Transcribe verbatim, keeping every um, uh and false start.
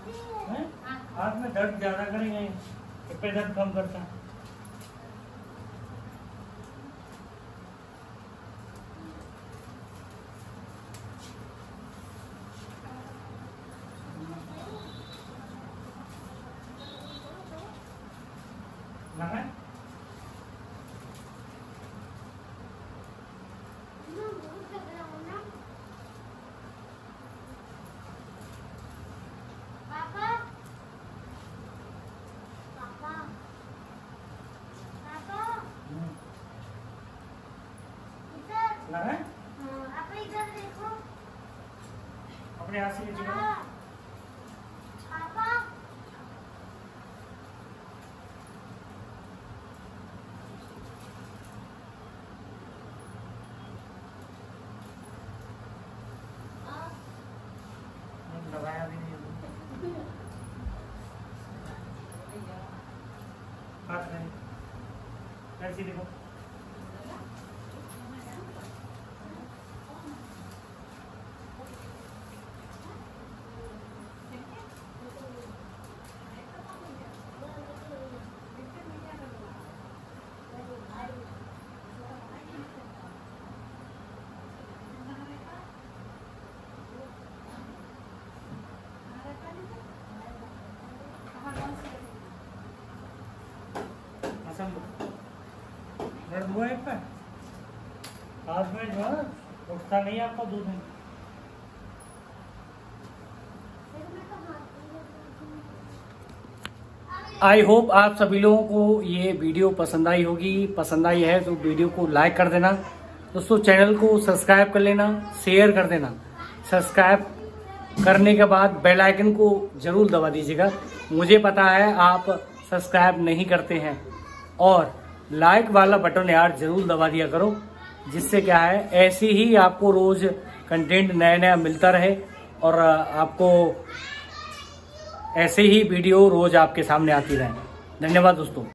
हाथ में दर्द ज्यादा करेंगे, पे दर्द कम करता है। लगाए? लगाए? आप इधर देखो, अपने हाथ से लीजिए। पापा लगाया भी नहीं। हाथ में ऐसे देखो। दर्द हुआ है पे? हाथ में जो है उठता नहीं आपका दूध है। आई होप आप सभी लोगों को ये वीडियो पसंद आई होगी। पसंद आई है तो वीडियो को लाइक कर देना दोस्तों, चैनल को सब्सक्राइब कर लेना, शेयर कर देना। सब्सक्राइब करने के बाद बेल आइकन को जरूर दबा दीजिएगा। मुझे पता है आप सब्सक्राइब नहीं करते हैं, और लाइक वाला बटन यार जरूर दबा दिया करो, जिससे क्या है ऐसे ही आपको रोज कंटेंट नया नया मिलता रहे और आपको ऐसे ही वीडियो रोज आपके सामने आती रहे। धन्यवाद दोस्तों।